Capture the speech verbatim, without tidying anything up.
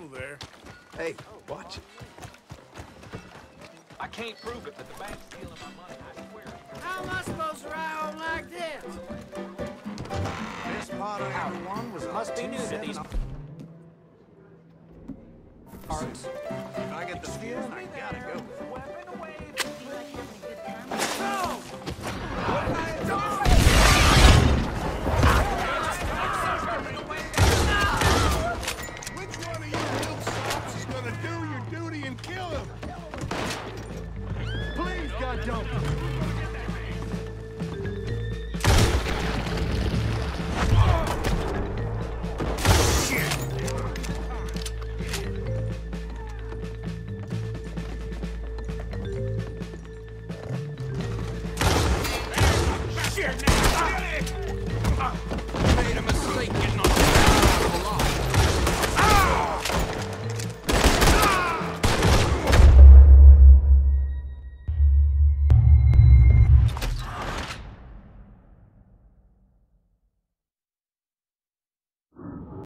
people there. Hey, watch it. I can't prove it, but the bank's stealing my money, I swear. How am I supposed to ride home like this? This model one was Must be new to these parts. If I get the feeling, I gotta go. Weapon away. No! Which one of you little sops is gonna do your duty and kill him? Please, God, don't!